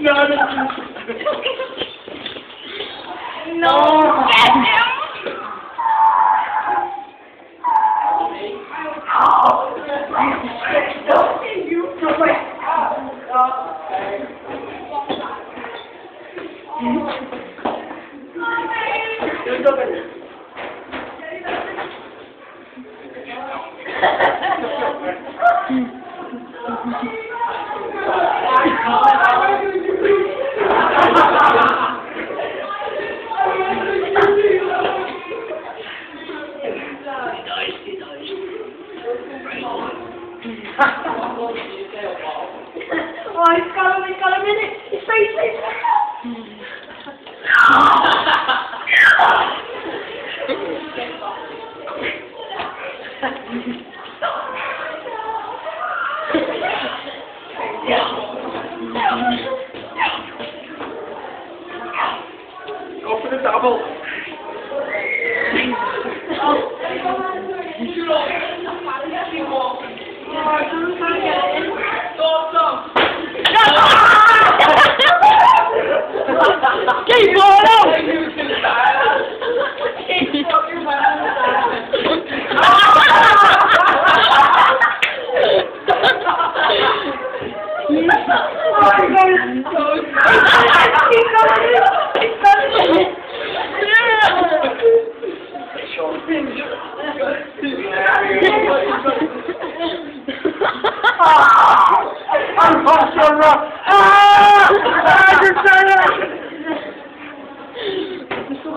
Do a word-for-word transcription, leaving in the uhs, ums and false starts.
No, get him! You do it! Oh, he's got him, he's got him in it. He's facing. Go for the double. Keep going out! I'm